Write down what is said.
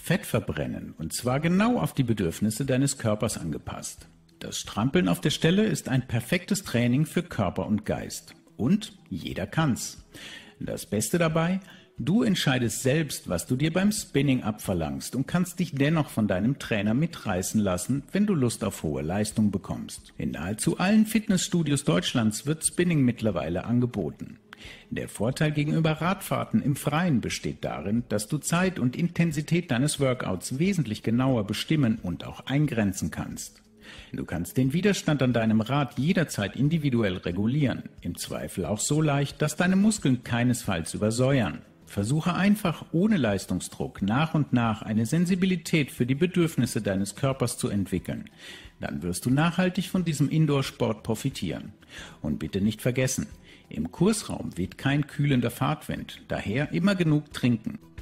Fett verbrennen, und zwar genau auf die Bedürfnisse deines Körpers angepasst. Das Strampeln auf der Stelle ist ein perfektes Training für Körper und Geist. Und jeder kann's. Das Beste dabei: Du entscheidest selbst, was du dir beim Spinning abverlangst und kannst dich dennoch von deinem Trainer mitreißen lassen, wenn du Lust auf hohe Leistung bekommst. In nahezu allen Fitnessstudios Deutschlands wird Spinning mittlerweile angeboten. Der Vorteil gegenüber Radfahrten im Freien besteht darin, dass du Zeit und Intensität deines Workouts wesentlich genauer bestimmen und auch eingrenzen kannst. Du kannst den Widerstand an deinem Rad jederzeit individuell regulieren, im Zweifel auch so leicht, dass deine Muskeln keinesfalls übersäuern. Versuche einfach ohne Leistungsdruck nach und nach eine Sensibilität für die Bedürfnisse deines Körpers zu entwickeln. Dann wirst du nachhaltig von diesem Indoor-Sport profitieren. Und bitte nicht vergessen: Im Kursraum weht kein kühlender Fahrtwind, daher immer genug trinken.